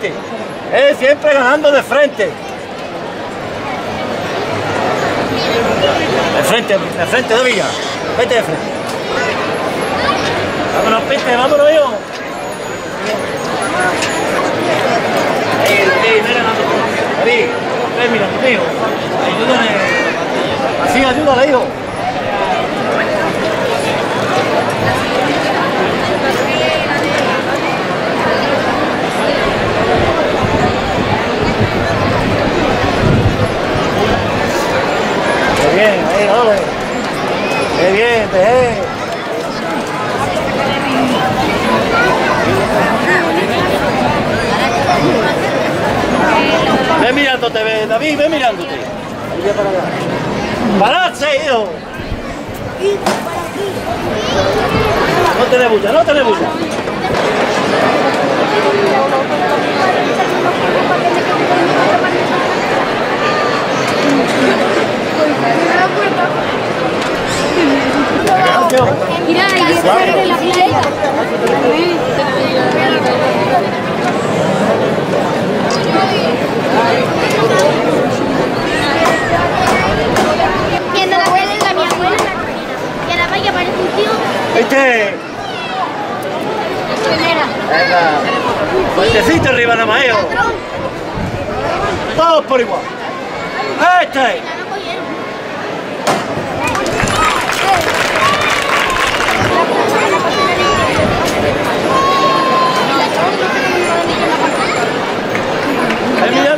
frente. Siempre ganando de frente. De frente, de Villa. Vete de frente. Vámonos, piste, vámonos, hijo. David, mira, tío. Ayúdale. Así, ayúdale, hijo. Qué bien, ahí, ole. Qué bien, dejé. Ven mirándote, David, ven mirándote. ¡Pararse, hijo! No te le bulla, no te le bulla. Mira, y esa de la playa. Viendo la abuela y la mi abuela y a la valla parece un tío. ¿Viste? Venga. Fuertecito arriba nada más, hijo. Todos por igual. ¡Este! Mira